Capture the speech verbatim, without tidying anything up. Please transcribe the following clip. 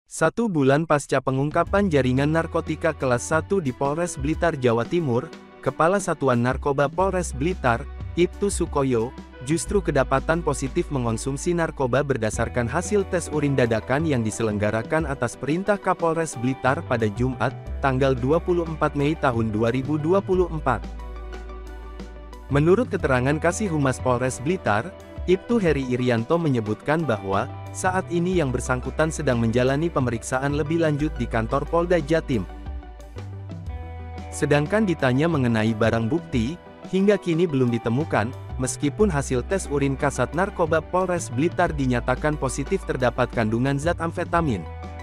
Satu bulan pasca pengungkapan jaringan narkotika kelas satu di Polres Blitar, Jawa Timur, Kepala Satuan Narkoba Polres Blitar, Ibtu Sukoyo, justru kedapatan positif mengonsumsi narkoba berdasarkan hasil tes urin dadakan yang diselenggarakan atas perintah Kapolres Blitar pada Jumat, tanggal dua puluh empat Mei tahun dua ribu dua puluh empat. Menurut keterangan Kasih Humas Polres Blitar, Ibtu Heri Irianto menyebutkan bahwa, saat ini yang bersangkutan sedang menjalani pemeriksaan lebih lanjut di kantor Polda Jatim. Sedangkan ditanya mengenai barang bukti, hingga kini belum ditemukan, meskipun hasil tes urin Kasat Narkoba Polres Blitar dinyatakan positif terdapat kandungan zat amfetamin.